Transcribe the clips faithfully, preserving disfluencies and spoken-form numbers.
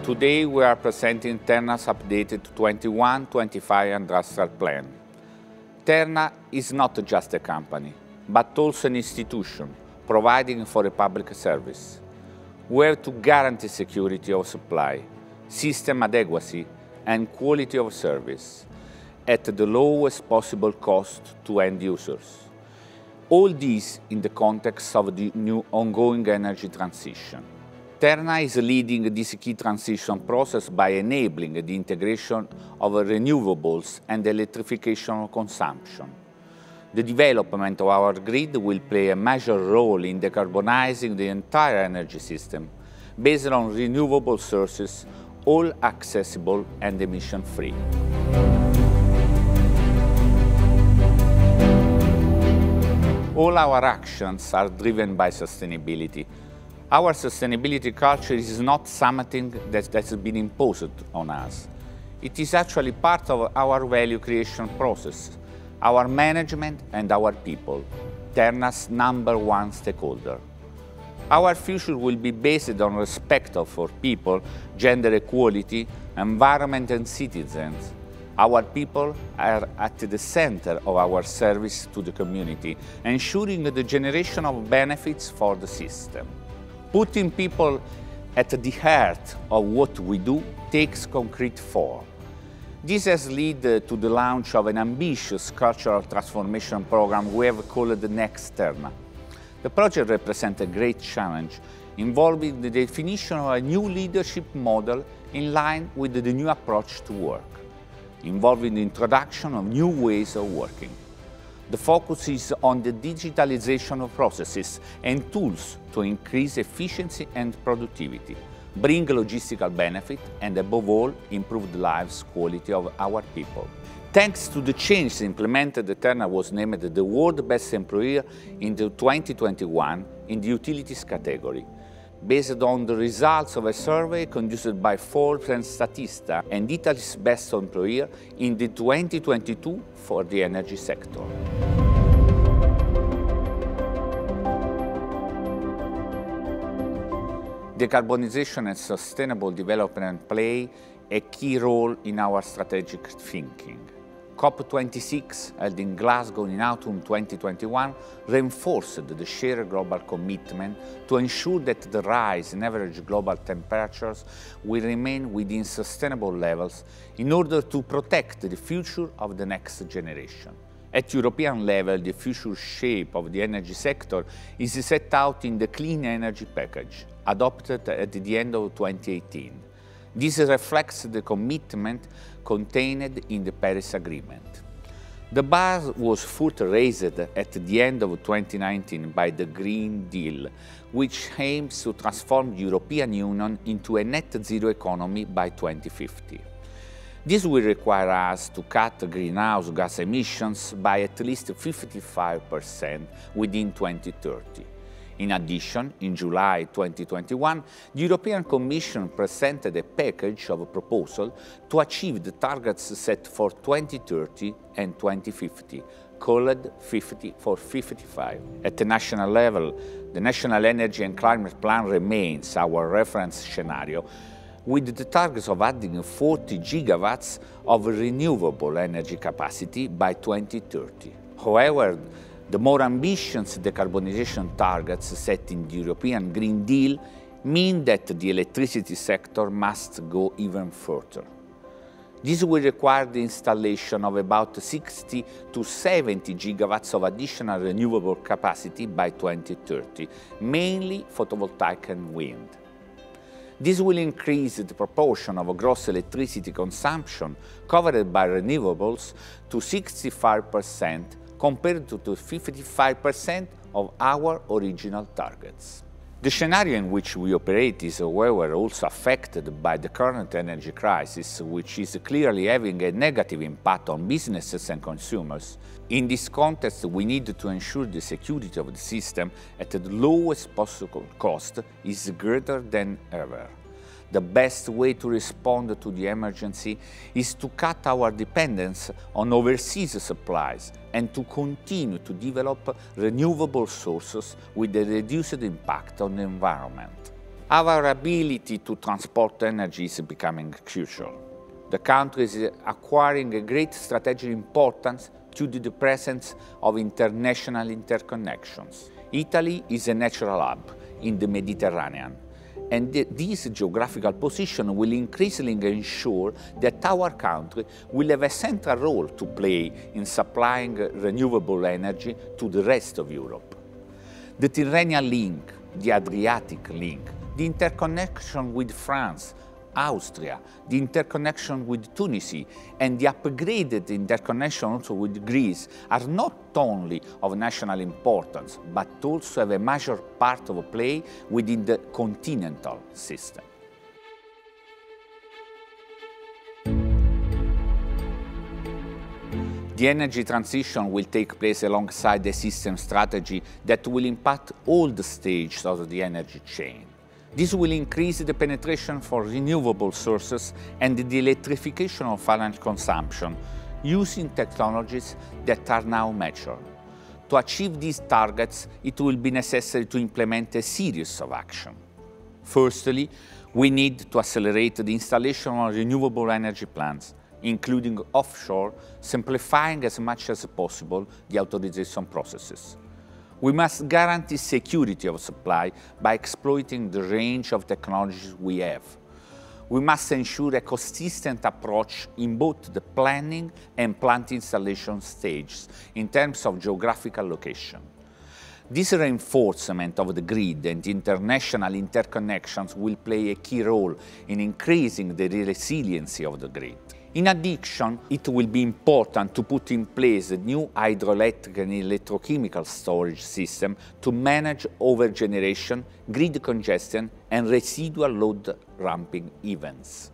Today we are presenting Terna's updated twenty-one twenty-five industrial plan. Terna is not just a company, but also an institution providing for a public service. We have to guarantee security of supply, system adequacy and quality of service at the lowest possible cost to end users. All this in the context of the new ongoing energy transition. Terna is leading this key transition process by enabling the integration of renewables and electrification of consumption. The development of our grid will play a major role in decarbonizing the entire energy system based on renewable sources, all accessible and emission-free. All our actions are driven by sustainability. Our sustainability culture is not something that has been imposed on us. It is actually part of our value creation process, our management and our people, Terna's number one stakeholder. Our future will be based on respect for people, gender equality, environment and citizens. Our people are at the center of our service to the community, ensuring the generation of benefits for the system. Putting people at the heart of what we do takes concrete form. This has led to the launch of an ambitious cultural transformation program we have called the Next Terna. The project represents a great challenge, involving the definition of a new leadership model in line with the new approach to work, involving the introduction of new ways of working. The focus is on the digitalization of processes and tools to increase efficiency and productivity, bring logistical benefit, and above all, improve the lives quality of our people. Thanks to the changes implemented, Terna was named the World Best Employer in the twenty twenty-one in the utilities category, based on the results of a survey conducted by Forbes and Statista, and Italy's Best Employer in the twenty twenty-two for the energy sector. Decarbonization and sustainable development play a key role in our strategic thinking. COP twenty-six, held in Glasgow in autumn twenty twenty-one, reinforced the shared global commitment to ensure that the rise in average global temperatures will remain within sustainable levels in order to protect the future of the next generation. At European level, the future shape of the energy sector is set out in the Clean Energy Package, adopted at the end of twenty eighteen. This reflects the commitment contained in the Paris Agreement. The bar was further raised at the end of twenty nineteen by the Green Deal, which aims to transform the European Union into a net zero economy by twenty fifty. This will require us to cut greenhouse gas emissions by at least fifty-five percent within twenty thirty. In addition, in July twenty twenty-one, the European Commission presented a package of proposals to achieve the targets set for twenty thirty and twenty fifty, called fifty for fifty-five. At the national level, the National Energy and Climate Plan remains our reference scenario, with the targets of adding forty gigawatts of renewable energy capacity by twenty thirty. However, the more ambitious decarbonization targets set in the European Green Deal mean that the electricity sector must go even further. This will require the installation of about sixty to seventy gigawatts of additional renewable capacity by twenty thirty, mainly photovoltaic and wind. This will increase the proportion of gross electricity consumption covered by renewables to sixty-five percent compared to the fifty-five percent of our original targets. The scenario in which we operate is, however, also affected by the current energy crisis, which is clearly having a negative impact on businesses and consumers. In this context, we need to ensure the security of the system at the lowest possible cost is greater than ever. The best way to respond to the emergency is to cut our dependence on overseas supplies and to continue to develop renewable sources with a reduced impact on the environment. Our ability to transport energy is becoming crucial. The country is acquiring a great strategic importance due to the presence of international interconnections. Italy is a natural hub in the Mediterranean, and this geographical position will increasingly ensure that our country will have a central role to play in supplying renewable energy to the rest of Europe. The Tyrrhenian link, the Adriatic link, the interconnection with France, Austria, the interconnection with Tunisia, and the upgraded interconnection also with Greece are not only of national importance, but also have a major part of play within the continental system. The energy transition will take place alongside a system strategy that will impact all the stages of the energy chain. This will increase the penetration for renewable sources and the electrification of final consumption using technologies that are now mature. To achieve these targets, it will be necessary to implement a series of actions. Firstly, we need to accelerate the installation of renewable energy plants, including offshore, simplifying as much as possible the authorization processes. We must guarantee security of supply by exploiting the range of technologies we have. We must ensure a consistent approach in both the planning and plant installation stages in terms of geographical location. This reinforcement of the grid and international interconnections will play a key role in increasing the resiliency of the grid. In addition, it will be important to put in place a new hydroelectric and electrochemical storage system to manage overgeneration, grid congestion, and residual load ramping events.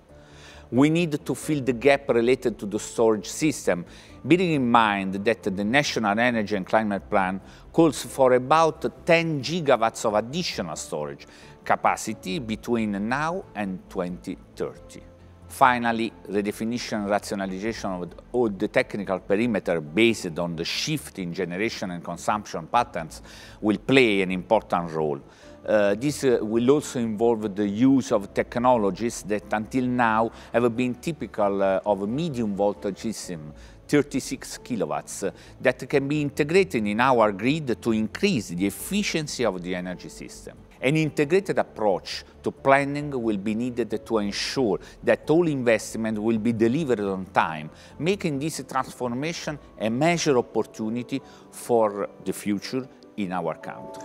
We need to fill the gap related to the storage system, bearing in mind that the National Energy and Climate Plan calls for about ten gigawatts of additional storage capacity between now and twenty thirty. Finally, the definition and rationalization of all the technical perimeter based on the shift in generation and consumption patterns will play an important role. Uh, this uh, will also involve the use of technologies that until now have been typical uh, of a medium voltage system, thirty-six kilowatts, uh, that can be integrated in our grid to increase the efficiency of the energy system. An integrated approach to planning will be needed to ensure that all investment will be delivered on time, making this transformation a major opportunity for the future in our country.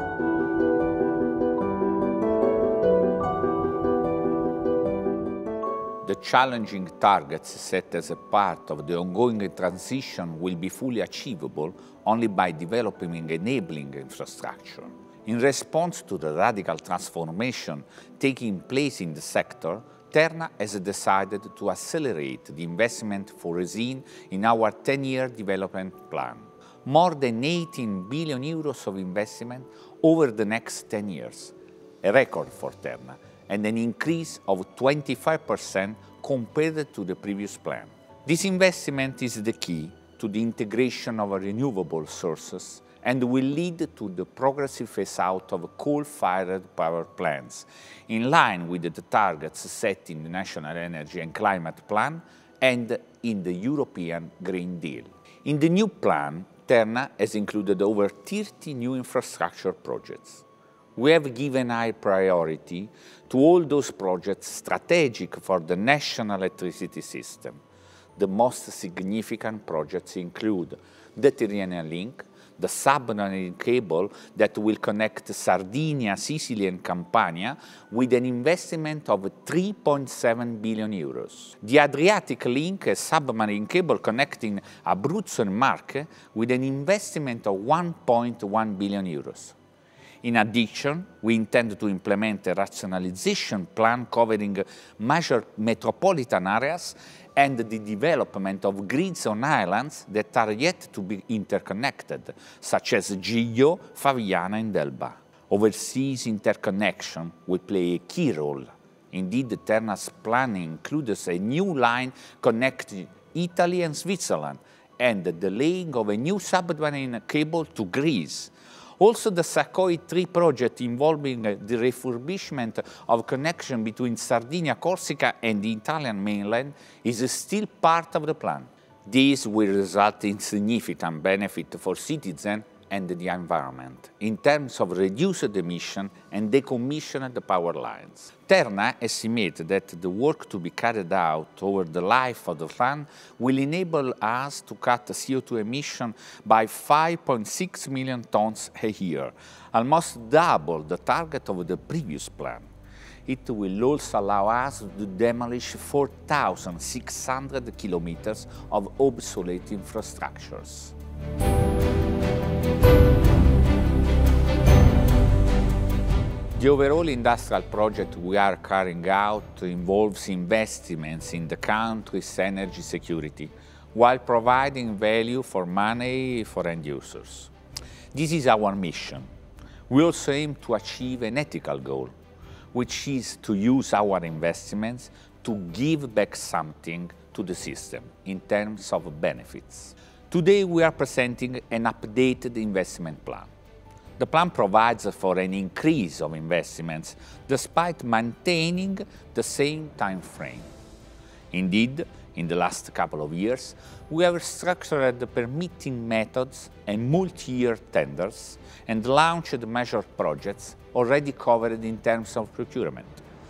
The challenging targets set as a part of the ongoing transition will be fully achievable only by developing enabling infrastructure. In response to the radical transformation taking place in the sector, Terna has decided to accelerate the investment foreseen in our ten-year development plan. More than eighteen billion euros of investment over the next ten years, a record for Terna, and an increase of twenty-five percent compared to the previous plan. This investment is the key to the integration of renewable sources and will lead to the progressive phase-out of coal-fired power plants, in line with the targets set in the National Energy and Climate Plan and in the European Green Deal. In the new plan, Terna has included over thirty new infrastructure projects. We have given high priority to all those projects strategic for the national electricity system. The most significant projects include the Tyrrhenian link, the submarine cable that will connect Sardinia, Sicily and Campania with an investment of three point seven billion euros. The Adriatic link, a submarine cable connecting Abruzzo and Marche with an investment of one point one billion euros. In addition, we intend to implement a rationalization plan covering major metropolitan areas and the development of grids on islands that are yet to be interconnected, such as Giglio, Faviana and Elba. Overseas interconnection will play a key role. Indeed, Terna's plan includes a new line connecting Italy and Switzerland and the laying of a new submarine cable to Greece. Also, the Sa.Co.I three project involving the refurbishment of connection between Sardinia, Corsica and the Italian mainland is still part of the plan. This will result in significant benefit for citizens and the environment in terms of reduced emission and decommissioned power lines. Terna estimates that the work to be carried out over the life of the plan will enable us to cut C O two emissions by five point six million tons a year, almost double the target of the previous plan. It will also allow us to demolish four thousand six hundred kilometers of obsolete infrastructures. The overall industrial project we are carrying out involves investments in the country's energy security, while providing value for money for end users. This is our mission. We also aim to achieve an ethical goal, which is to use our investments to give back something to the system in terms of benefits. Today we are presenting an updated investment plan. The plan provides for an increase of investments despite maintaining the same time frame. Indeed, in the last couple of years, we have structured the permitting methods and multi-year tenders and launched major projects already covered in terms of procurement.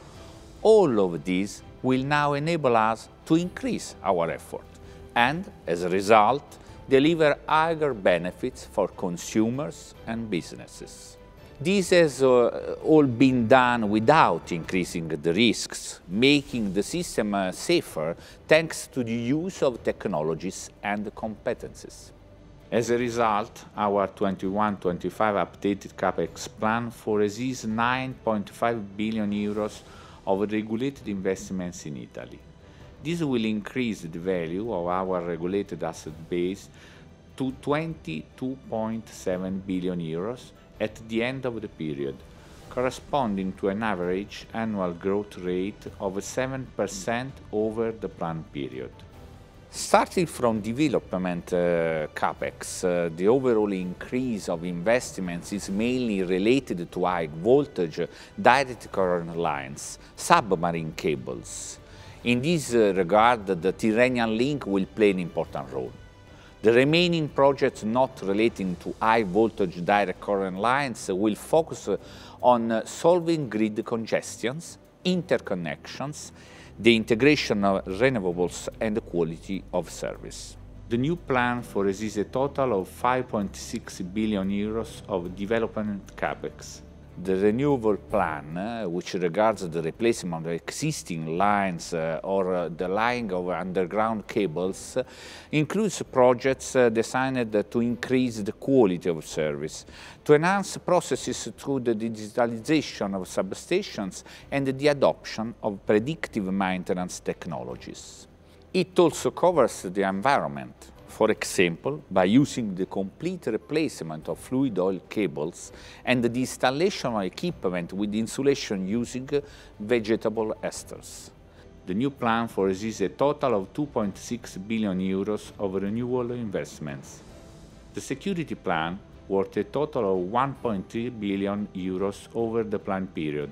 All of these will now enable us to increase our effort and, as a result, deliver higher benefits for consumers and businesses. This has uh, all been done without increasing the risks, making the system uh, safer thanks to the use of technologies and competences. As a result, our twenty-one twenty-five updated CapEx plan foresees nine point five billion euros of regulated investments in Italy. This will increase the value of our regulated asset base to twenty-two point seven billion euros at the end of the period, corresponding to an average annual growth rate of seven percent over the planned period. Starting from development uh, CapEx, uh, the overall increase of investments is mainly related to high voltage direct current lines, submarine cables. In this uh, regard, the Tyrrhenian Link will play an important role. The remaining projects not relating to high voltage direct current lines will focus on uh, solving grid congestions, interconnections, the integration of renewables and the quality of service. The new plan foresees a total of five point six billion euros of development CapEx. The renewable plan, uh, which regards the replacement of existing lines uh, or uh, the laying of underground cables, uh, includes projects uh, designed uh, to increase the quality of service, to enhance processes through the digitalization of substations and the adoption of predictive maintenance technologies. It also covers the environment. For example, by using the complete replacement of fluid oil cables and the installation of equipment with insulation using vegetable esters. The new plan foresees a total of two point six billion euros of renewable investments. The security plan, worth a total of one point three billion euros over the planned period,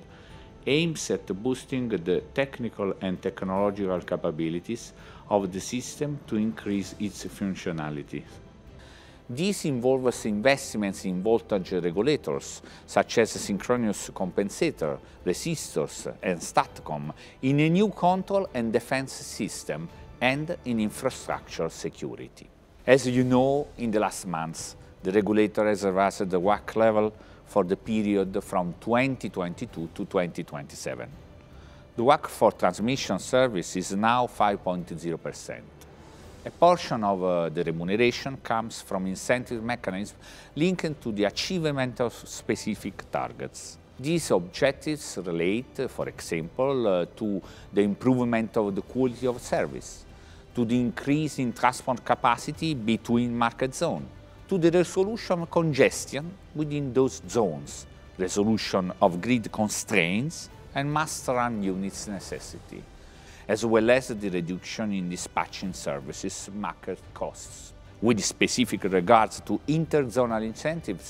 aims at boosting the technical and technological capabilities of the system to increase its functionality. This involves investments in voltage regulators, such as synchronous compensator, resistors and STATCOM, in a new control and defense system, and in infrastructure security. As you know, in the last months, the regulator has revised the W A C C level for the period from twenty twenty-two to twenty twenty-seven. The W A C C for transmission service is now five point zero percent. A portion of uh, the remuneration comes from incentive mechanisms linked to the achievement of specific targets. These objectives relate, for example, uh, to the improvement of the quality of service, to the increase in transport capacity between market zones, to the resolution of congestion within those zones, resolution of grid constraints and master run units necessity, as well as the reduction in dispatching services market costs. With specific regards to interzonal incentives,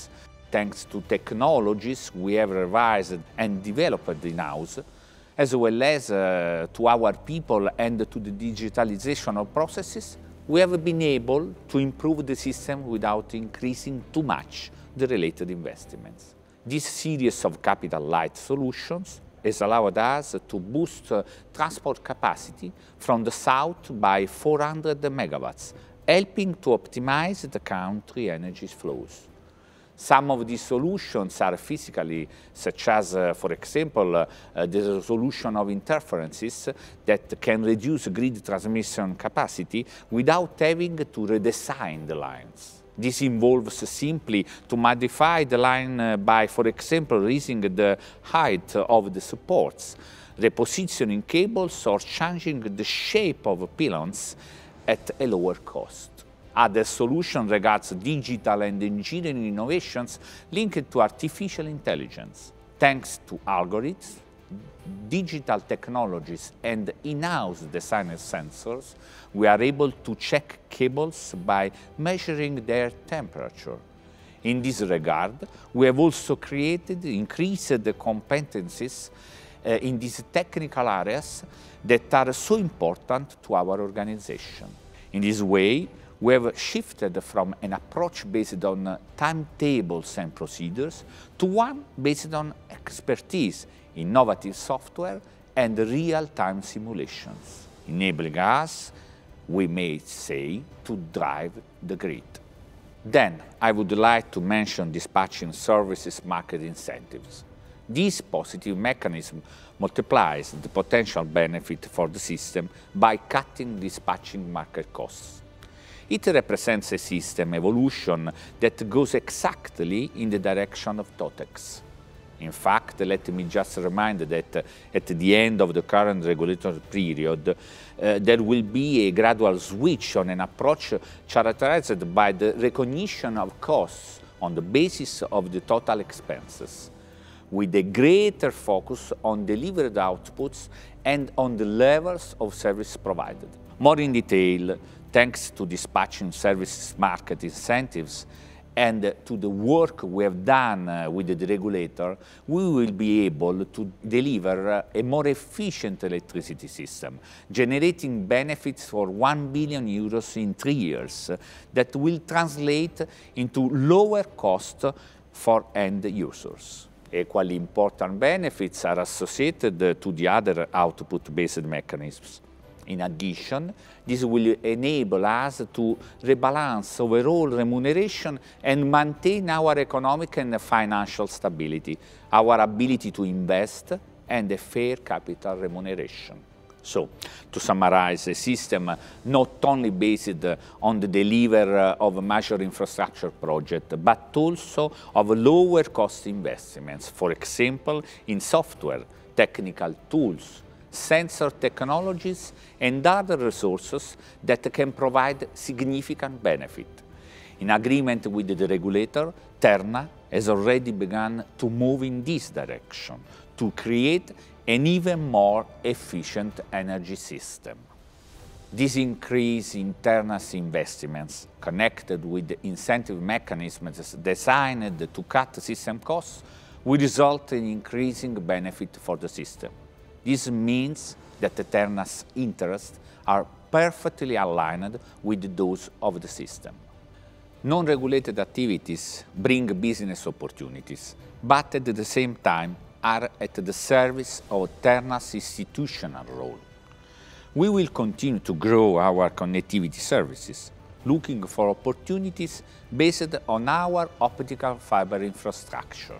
thanks to technologies we have revised and developed in-house, as well as uh, to our people and to the digitalization of processes, we have been able to improve the system without increasing too much the related investments. This series of capital-light solutions has allowed us to boost uh, transport capacity from the south by four hundred megawatts, helping to optimize the country energy flows. Some of these solutions are physically, such as, uh, for example, uh, uh, the resolution of interferences that can reduce grid transmission capacity without having to redesign the lines. This involves simply to modify the line uh, by, for example, raising the height of the supports, repositioning cables, or changing the shape of pylons at a lower cost. Other solution regards digital and engineering innovations linked to artificial intelligence. Thanks to algorithms, digital technologies, and in-house designed sensors, we are able to check cables by measuring their temperature. In this regard, we have also created increased competencies uh, in these technical areas that are so important to our organization. In this way, we have shifted from an approach based on timetables and procedures to one based on expertise, innovative software, and real-time simulations, enabling us, we may say, to drive the grid. Then, I would like to mention dispatching services market incentives. This positive mechanism multiplies the potential benefit for the system by cutting dispatching market costs. It represents a system evolution that goes exactly in the direction of TOTEX. In fact, let me just remind that at the end of the current regulatory period, uh, there will be a gradual switch on an approach characterized by the recognition of costs on the basis of the total expenses, with a greater focus on delivered outputs and on the levels of service provided. More in detail, thanks to dispatching services market incentives and to the work we have done uh, with the regulator, we will be able to deliver uh, a more efficient electricity system, generating benefits for one billion euros in three years uh, that will translate into lower cost for end users. Equally important benefits are associated uh, to the other output-based mechanisms. In addition, this will enable us to rebalance overall remuneration and maintain our economic and financial stability, our ability to invest, and a fair capital remuneration. So, to summarize, a system not only based on the delivery of major infrastructure projects, but also of lower cost investments, for example, in software, technical tools, sensor technologies, and other resources that can provide significant benefit. In agreement with the regulator, Terna has already begun to move in this direction, to create an even more efficient energy system. This increase in Terna's investments, connected with the incentive mechanisms designed to cut system costs, will result in increasing benefit for the system. This means that the Terna's interests are perfectly aligned with those of the system. Non-regulated activities bring business opportunities, but at the same time are at the service of Terna's institutional role. We will continue to grow our connectivity services, looking for opportunities based on our optical fiber infrastructure.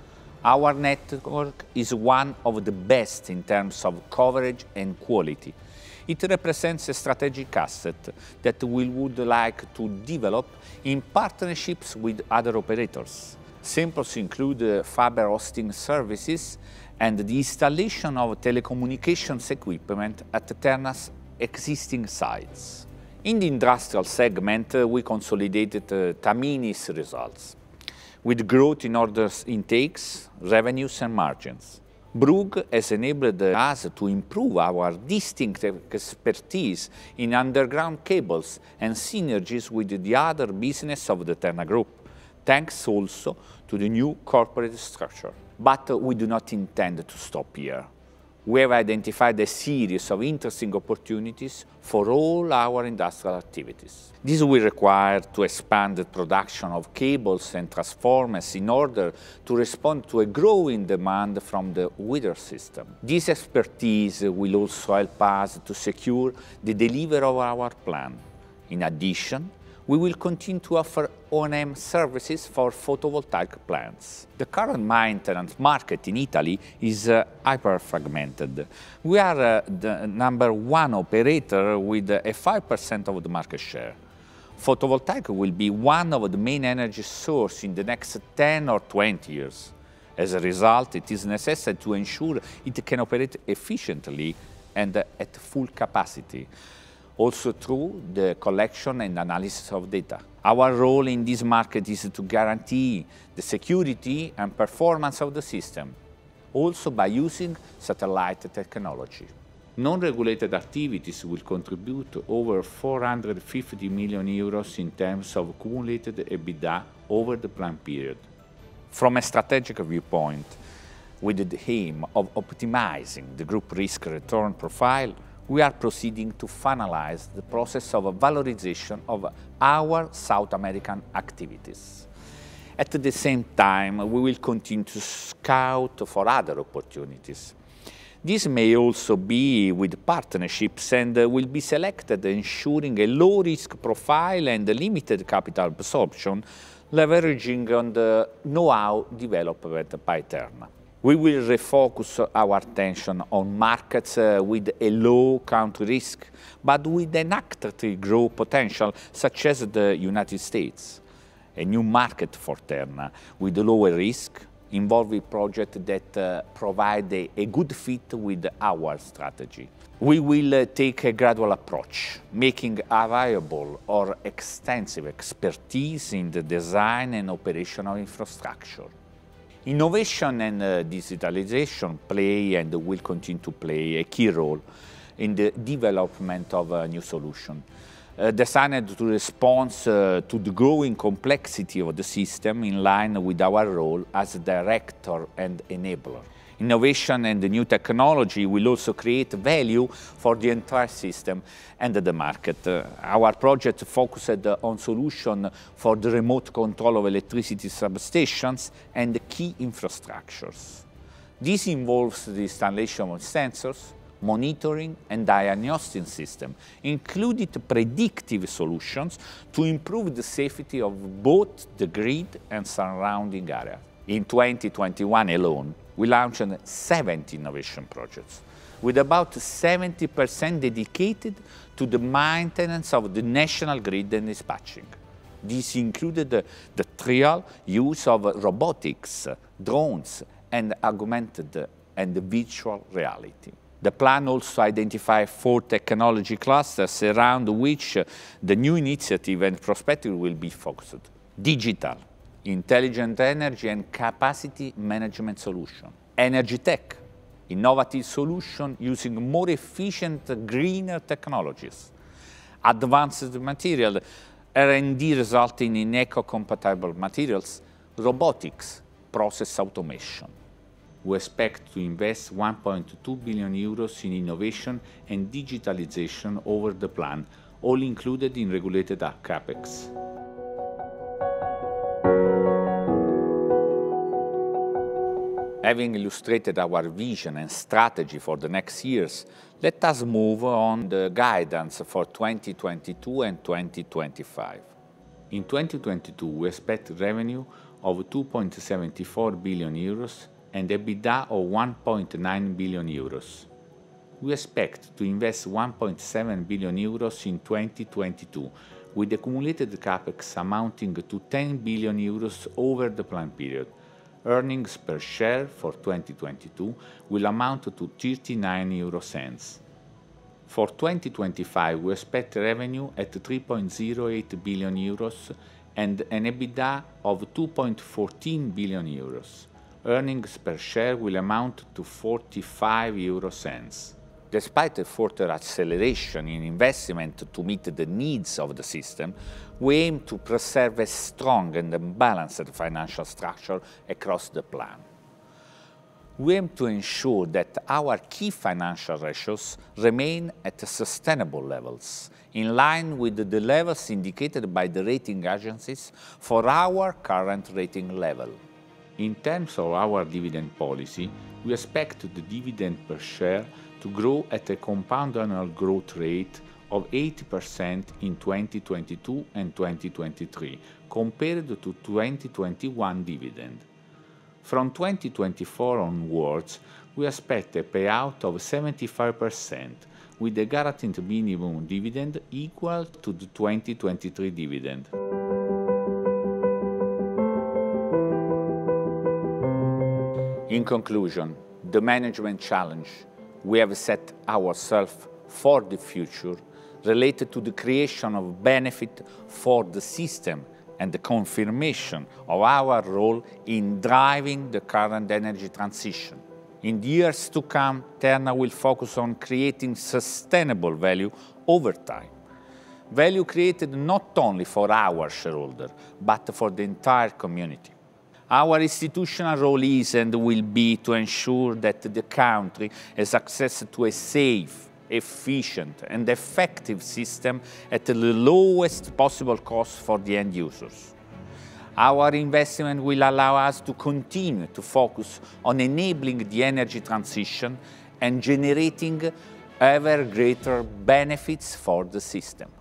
Our network is one of the best in terms of coverage and quality. It represents a strategic asset that we would like to develop in partnerships with other operators. Samples include fiber hosting services and the installation of telecommunications equipment at Terna's existing sites. In the industrial segment, we consolidated Tamini's results, with growth in orders intakes, revenues and margins. Brugg has enabled us to improve our distinctive expertise in underground cables and synergies with the other business of the Terna Group, thanks also to the new corporate structure. But we do not intend to stop here. We have identified a series of interesting opportunities for all our industrial activities. This will require to expand the production of cables and transformers in order to respond to a growing demand from the wider system. This expertise will also help us to secure the delivery of our plan. In addition, we will continue to offer O and M services for photovoltaic plants. The current maintenance market in Italy is uh, hyper-fragmented. We are uh, the number one operator with a five percent of the market share. Photovoltaic will be one of the main energy sources in the next ten or twenty years. As a result, it is necessary to ensure it can operate efficiently and uh, at full capacity, also through the collection and analysis of data. Our role in this market is to guarantee the security and performance of the system, also by using satellite technology. Non-regulated activities will contribute over four hundred fifty million euros in terms of cumulated EBITDA over the plan period. From a strategic viewpoint, with the aim of optimizing the group risk-return profile, we are proceeding to finalize the process of valorization of our South American activities. At the same time, we will continue to scout for other opportunities. This may also be with partnerships and will be selected ensuring a low-risk profile and limited capital absorption, leveraging on the know-how developed by Terna. We will refocus our attention on markets uh, with a low country risk, but with an attractive growth potential, such as the United States. A new market for Terna, with lower risk, involving projects that uh, provide a, a good fit with our strategy. We will uh, take a gradual approach, making available our extensive expertise in the design and operation of infrastructure. Innovation and uh, digitalization play and will continue to play a key role in the development of a new solution, uh, designed to respond uh, to the growing complexity of the system in line with our role as a director and enabler. Innovation and the new technology will also create value for the entire system and the market. Uh, our project focused on solutions for the remote control of electricity substations and key infrastructures. This involves the installation of sensors, monitoring and diagnostic systems, including predictive solutions to improve the safety of both the grid and surrounding areas. In twenty twenty-one alone, we launched seventy innovation projects, with about seventy percent dedicated to the maintenance of the national grid and dispatching. This included the, the trial use of robotics, drones, and augmented and virtual reality. The plan also identified four technology clusters around which the new initiative and perspective will be focused. Digital, intelligent energy and capacity management solution. Energy tech, innovative solution using more efficient, greener technologies. Advanced material, R and D resulting in eco-compatible materials. Robotics, process automation. We expect to invest one point two billion euros in innovation and digitalization over the plan, all included in regulated CapEx. Having illustrated our vision and strategy for the next years, let us move on the guidance for twenty twenty-two and twenty twenty-five. In twenty twenty-two, we expect revenue of two point seven four billion euros and EBITDA of one point nine billion euros. We expect to invest one point seven billion euros in twenty twenty-two, with accumulated CapEx amounting to ten billion euros over the plan period. Earnings per share for twenty twenty-two will amount to thirty-nine euro cents. For twenty twenty-five, we expect revenue at three point zero eight billion euros and an EBITDA of two point one four billion euros. Earnings per share will amount to forty-five euro cents. Despite a further acceleration in investment to meet the needs of the system, we aim to preserve a strong and balanced financial structure across the plan. We aim to ensure that our key financial ratios remain at sustainable levels, in line with the levels indicated by the rating agencies for our current rating level. In terms of our dividend policy, we expect the dividend per share to grow at a compound annual growth rate of eighty percent in twenty twenty-two and twenty twenty-three, compared to twenty twenty-one dividend. From twenty twenty-four onwards, we expect a payout of seventy-five percent, with a guaranteed minimum dividend equal to the twenty twenty-three dividend. In conclusion, the management challenge we have set ourselves for the future related to the creation of benefit for the system and the confirmation of our role in driving the current energy transition. In the years to come, Terna will focus on creating sustainable value over time. Value created not only for our shareholders, but for the entire community. Our institutional role is and will be to ensure that the country has access to a safe, efficient and effective system at the lowest possible cost for the end users. Our investment will allow us to continue to focus on enabling the energy transition and generating ever greater benefits for the system.